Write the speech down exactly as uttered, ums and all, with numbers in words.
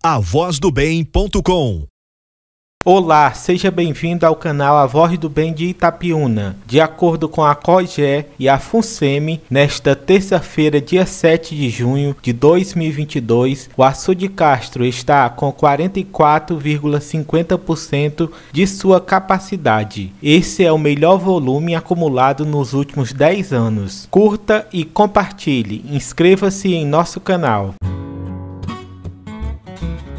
a voz do bem ponto com. Olá, seja bem-vindo ao canal A Voz do Bem de Itapiúna. De acordo com a COGÉ e a FUNSEMI, nesta terça-feira, dia sete de junho de dois mil e vinte e dois, o Açude Castro está com quarenta e quatro vírgula cinquenta por cento de sua capacidade. Esse é o melhor volume acumulado nos últimos dez anos. Curta e compartilhe. Inscreva-se em nosso canal.